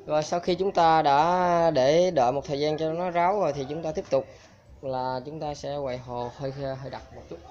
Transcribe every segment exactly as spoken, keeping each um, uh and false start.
Rồi sau khi chúng ta đã để đợi một thời gian cho nó ráo rồi thì chúng ta tiếp tục là chúng ta sẽ quậy hồ hơi hơi đặc một chút.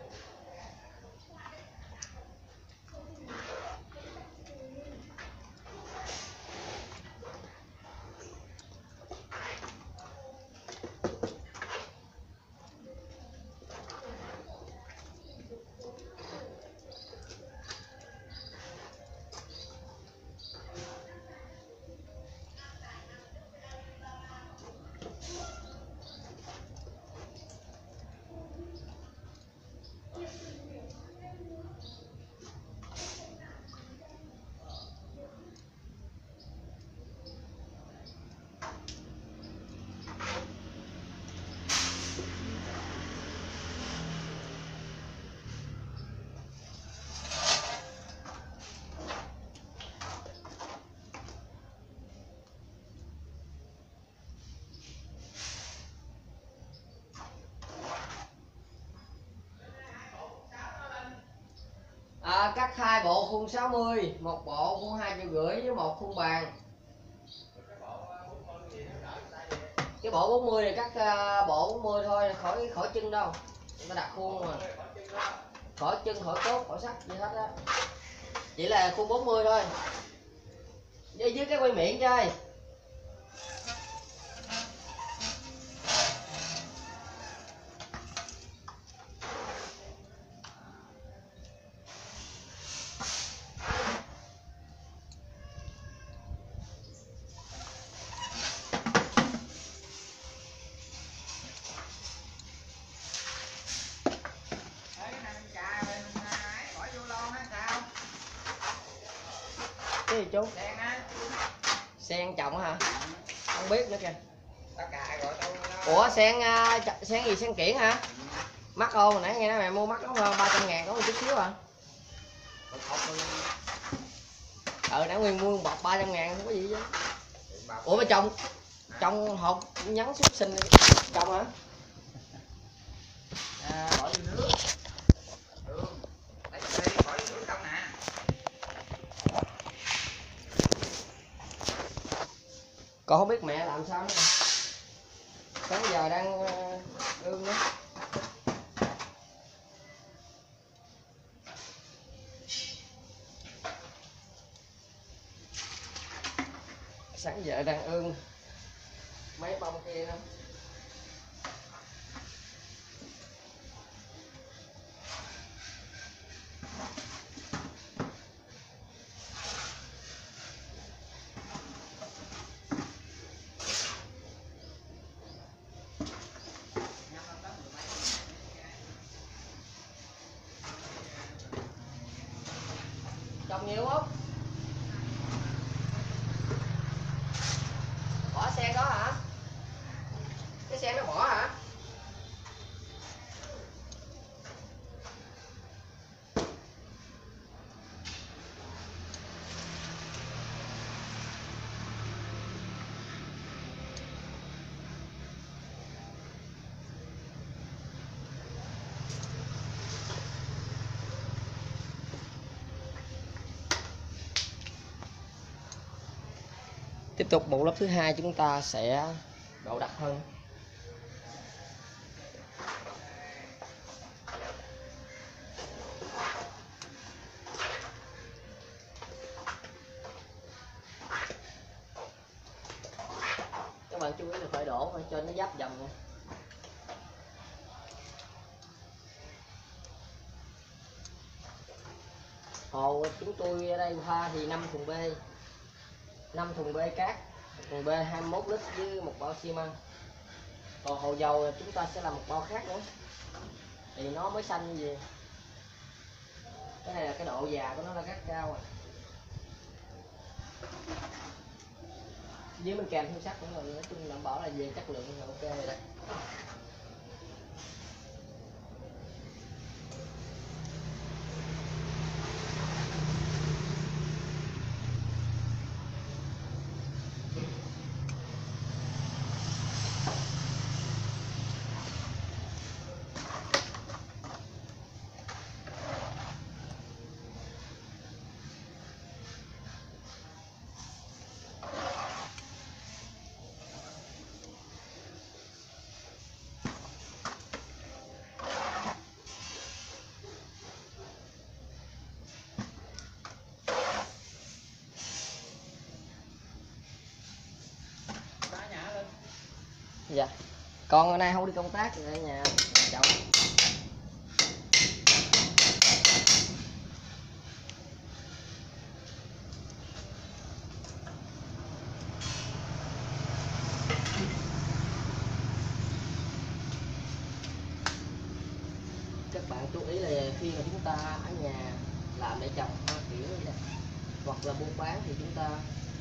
À, cắt hai bộ khung sáu mươi, một bộ khung hai triệu rưỡi với một khung bàn. Cái bộ bốn mươi này cắt uh, bộ bốn mươi thôi, khỏi khỏi chân đâu. Chúng ta đặt khuôn mà. Khỏi chân, khỏi cốt, khỏi sắt gì hết á. Chỉ là khuôn bốn mươi thôi. Với dưới cái quay miệng chơi. Cái gì chú? Sen á. Sen trồng hả? Không biết nữa kìa. Ủa sen sen gì, sen kiển hả? Mắc không? Hồi nãy nghe nói mày mua mắc lắm hơn, ba trăm ngàn có một chút xíu à. Ừ, nãy Nguyên mua bọc ba trăm ngàn không có gì chứ. Ủa mà trồng trồng hộp nhắn xúc sinh trồng hả? À, bỏ vô nước. Ừ. Lấy đây, bỏ vô nước không nè. Con không biết mẹ làm sao nữa. Sáng giờ đang ương nữa. Sáng giờ đang ương mấy bông kia đó. Trồng nhiều không? Bỏ sen đó hả? Cái sen nó bỏ hả? Tiếp tục bộ lớp thứ hai chúng ta sẽ đổ đặc hơn. Các bạn chú ý là phải đổ phải cho nó giáp dầm nha. Hồ chúng tôi ở đây pha thì năm thùng B, năm thùng B cát, thùng B hai mươi mốt lít với một bao xi măng. Còn hồ dầu chúng ta sẽ làm một bao khác nữa thì nó mới xanh như vậy. Cái này là cái độ già của nó là rất cao à. Với mình kèm thêm sắt nữa rồi, nói chung đảm bảo là về chất lượng là ok rồi đấy. Dạ. Con hôm nay không đi công tác ở nhà chồng. Các bạn chú ý là khi mà chúng ta ở nhà làm để trồng hoa kiểu như này hoặc là buôn bán thì chúng ta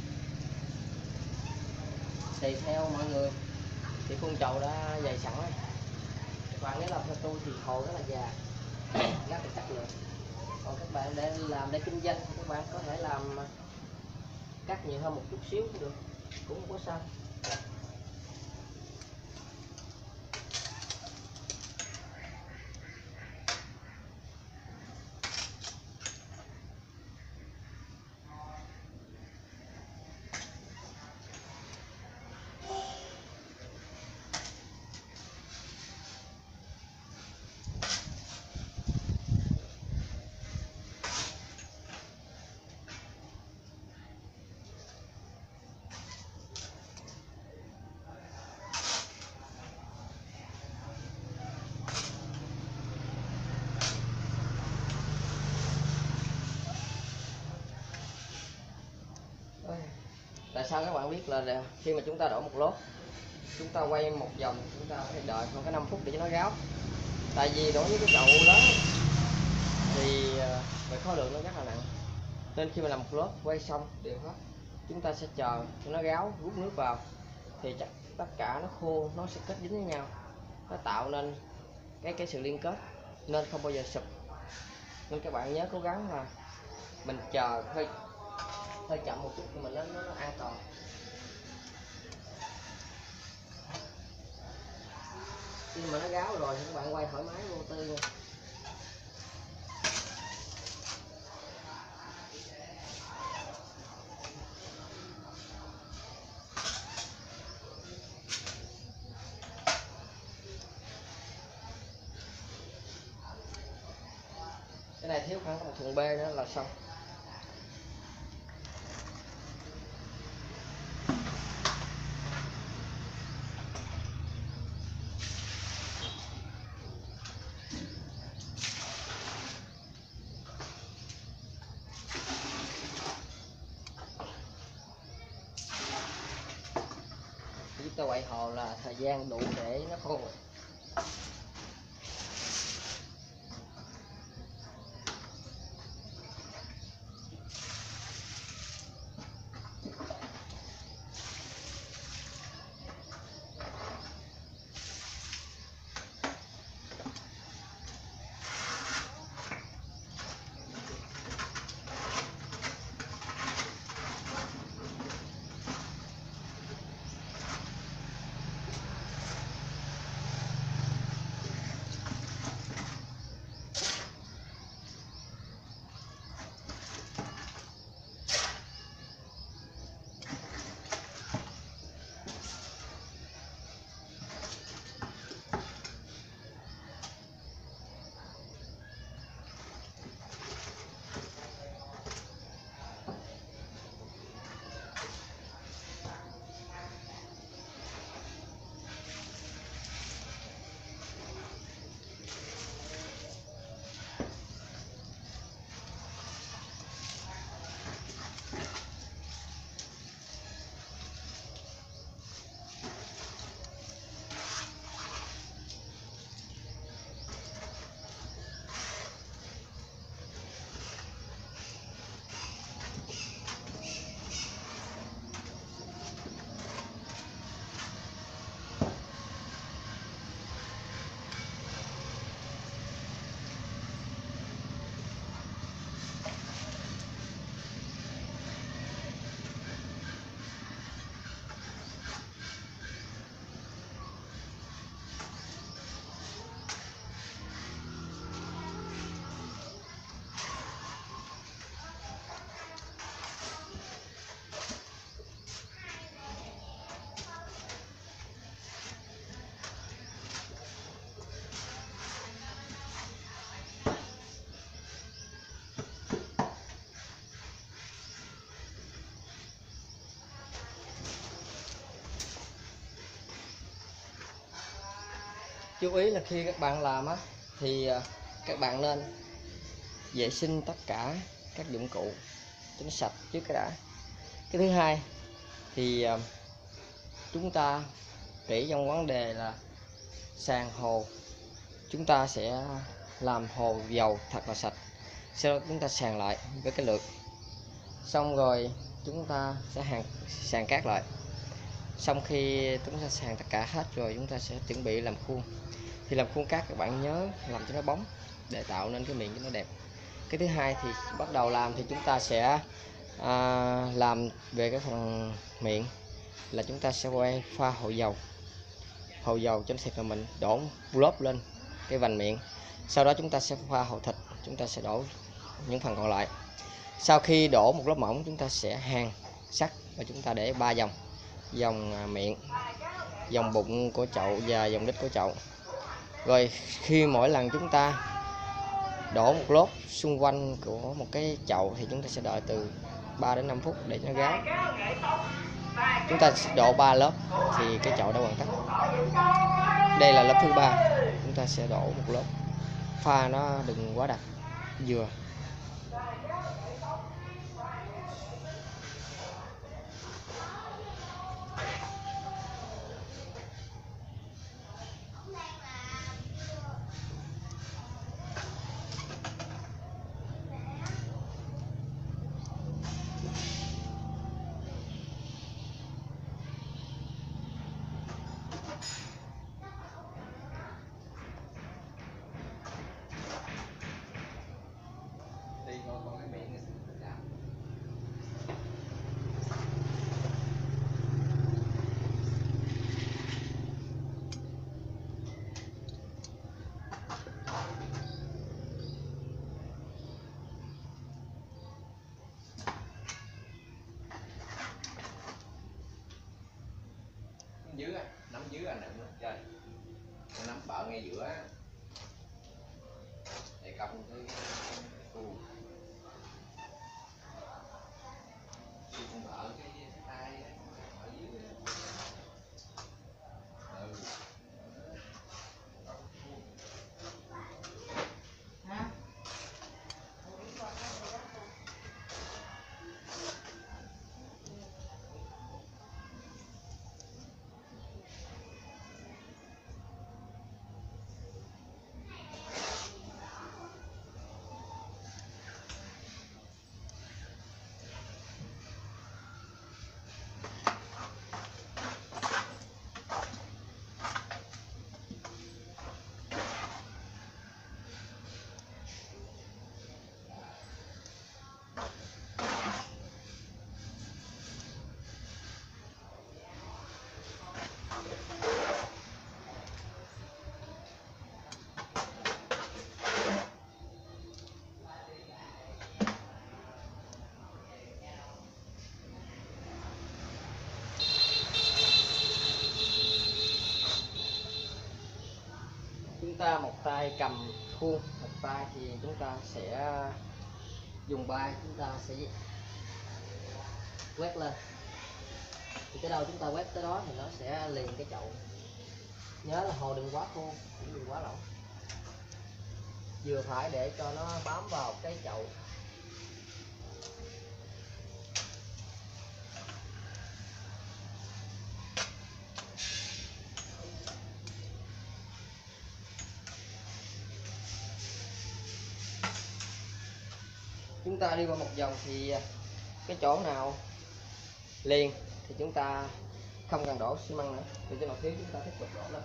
tùy theo mọi người thì khuôn chậu đã dày sẵn rồi. Các bạn nếu làm theo tôi thì hồ rất là già, rất là chất lượng. Còn các bạn để làm để kinh doanh thì các bạn có thể làm cắt nhiều hơn một chút xíu cũng được, cũng không có sao. Tại sao các bạn biết là khi mà chúng ta đổ một lốt, chúng ta quay một vòng, chúng ta phải đợi khoảng cái năm phút để cho nó ráo. Tại vì đối với cái chậu lớn thì về khối lượng nó rất là nặng, nên khi mà làm một lốt quay xong đều hết, chúng ta sẽ chờ cho nó ráo, rút nước vào thì chắc tất cả nó khô, nó sẽ kết dính với nhau, nó tạo nên cái cái sự liên kết nên không bao giờ sụp. Nên các bạn nhớ cố gắng là mình chờ hơi hơi chậm một chút nhưng mà nó, nó, nó an toàn. Khi mà nó ráo rồi thì các bạn quay thoải mái vô tư luôn. Cái này thiếu khoảng một thùng B nữa là xong. Chúng ta quay hồ là thời gian đủ để nó khô rồi. Chú ý là khi các bạn làm á thì các bạn nên vệ sinh tất cả các dụng cụ cho nó sạch trước cái đã. Cái thứ hai thì chúng ta kỹ trong vấn đề là sàn hồ, chúng ta sẽ làm hồ dầu thật là sạch, sau đó chúng ta sàn lại với cái lượt, xong rồi chúng ta sẽ hàng sàn cát lại. Xong khi chúng ta sàn tất cả hết rồi, chúng ta sẽ chuẩn bị làm khuôn. Thì làm khuôn cát các bạn nhớ làm cho nó bóng để tạo nên cái miệng cho nó đẹp. Cái thứ hai thì bắt đầu làm thì chúng ta sẽ à, làm về cái phần miệng là chúng ta sẽ quay pha hồ dầu. Hồ dầu cho nó thiệt là mình đổ lớp lên cái vành miệng. Sau đó chúng ta sẽ pha hồ thịt, chúng ta sẽ đổ những phần còn lại. Sau khi đổ một lớp mỏng, chúng ta sẽ hàn sắt và chúng ta để ba vòng: vòng miệng, vòng bụng của chậu và vòng đít của chậu. Rồi khi mỗi lần chúng ta đổ một lốt xung quanh của một cái chậu thì chúng ta sẽ đợi từ ba đến năm phút để cho nó ráo. Chúng ta đổ ba lớp thì cái chậu đã hoàn tất. Đây là lớp thứ ba, chúng ta sẽ đổ một lớp, pha nó đừng quá đặc, vừa. Dưới á, nắm dưới anh nè chơi, nắm bợ ngay giữa á, để cầm cái cu, con bợ cái tay ở dưới. Ừ. Chúng ta một tay cầm khuôn, một tay thì chúng ta sẽ dùng bay, chúng ta sẽ quét lên. Thì cái đâu chúng ta quét tới đó thì nó sẽ liền cái chậu. Nhớ là hồ đừng quá khô, cũng đừng quá lỏng, vừa phải để cho nó bám vào cái chậu. Chúng ta đi qua một vòng thì cái chỗ nào liền thì chúng ta không cần đổ xi măng nữa, thì chỗ nào thiếu chúng ta tiếp tục đổ lên.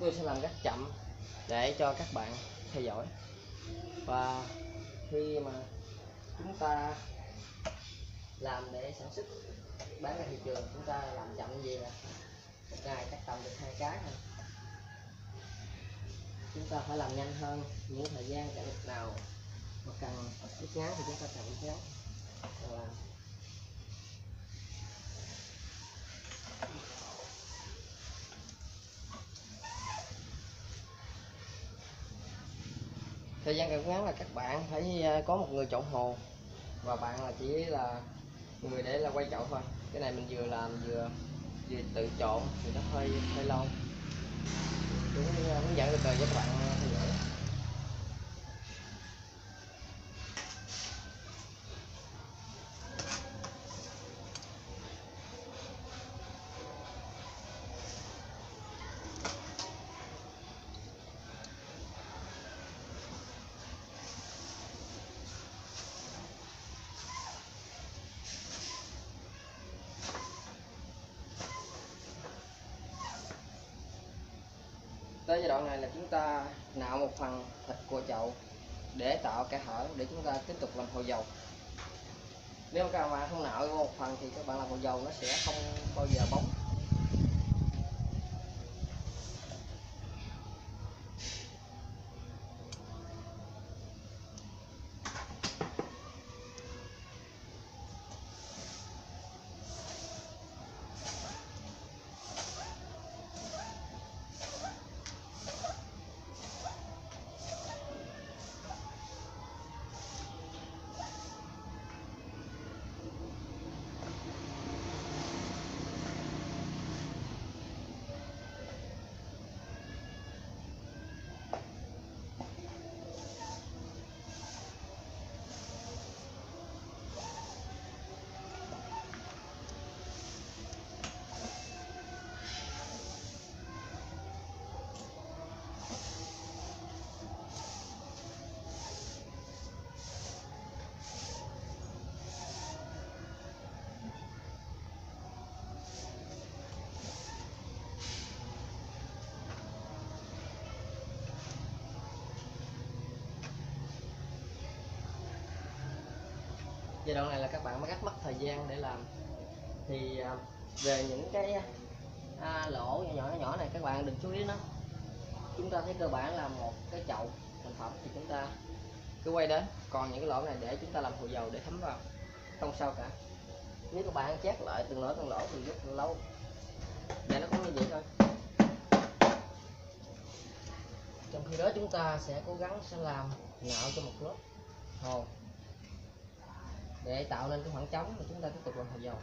tôi sẽ làm rất chậm để cho các bạn theo dõi. Và khi mà chúng ta làm để sản xuất bán ra thị trường, chúng ta làm chậm gì là một ngày cắt tầm được hai cái thôi. Chúng ta phải làm nhanh hơn, những thời gian cả lúc nào mà cần rút ngắn thì chúng ta cần rút ngắn và làm. Thời gian càng ngắn là các bạn phải có một người chọn hồ, và bạn là chỉ là người để là quay chậu thôi. Cái này mình vừa làm vừa vừa tự chọn thì nó hơi hơi lâu. Đúng, hướng dẫn từ từ cho các bạn theo dõi. Tới giai đoạn này là chúng ta nạo một phần thịt của chậu để tạo kẽ hở để chúng ta tiếp tục làm hồ dầu. Nếu các bạn không nạo một phần thì các bạn làm hồ dầu nó sẽ không bao giờ bóng. Giai đoạn này là các bạn mới rất mất thời gian để làm. Thì à, về những cái à, lỗ nhỏ nhỏ nhỏ này các bạn đừng chú ý nó. Chúng ta thấy cơ bản là một cái chậu thành phẩm thì chúng ta cứ quay đến, còn những cái lỗ này để chúng ta làm hồ dầu để thấm vào, không sao cả. Nếu các bạn chét lại từng lỗ từng lỗ thì rất là lâu, để nó cũng như vậy thôi. Trong khi đó chúng ta sẽ cố gắng sẽ làm nạo cho một lớp hồ để tạo nên cái khoảng trống và chúng ta tiếp tục làm hồ dầu.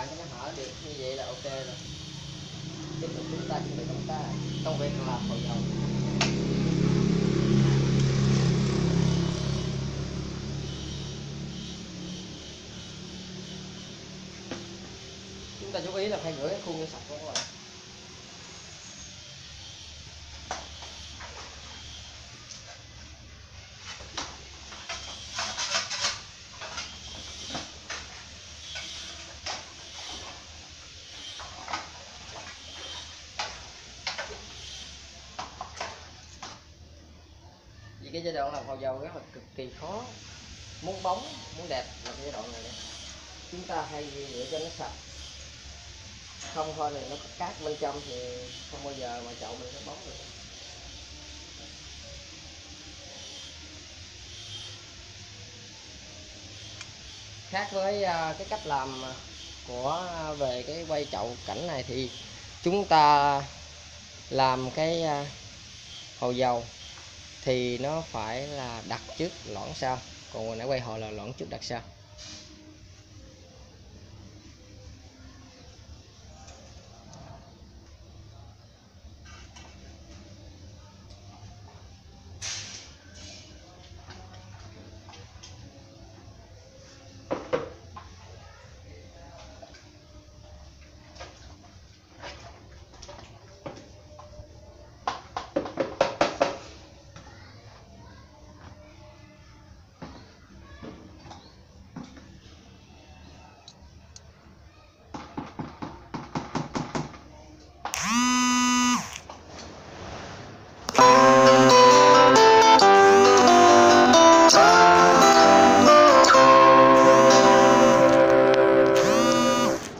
toàn cho nó hở được như vậy là ok rồi. Tiếp tục chúng ta chuẩn bị công tác công việc làm hồ dầu. Chúng ta chú ý là phải rửa cái khuôn cho sạch của các bạn. Vì cái giai đoạn làm hồ dầu rất là cực kỳ khó. Muốn bóng, muốn đẹp là cái giai đoạn này đây. Chúng ta hay rửa cho nó sạch. Không thôi thì nó có cát bên trong thì không bao giờ mà chậu mình nó bóng được. Khác với cái cách làm của về cái quay chậu cảnh này thì chúng ta làm cái hồ dầu thì nó phải là đặt trước loãng sau, còn hồi nãy quay hồ là loãng trước đặt sau.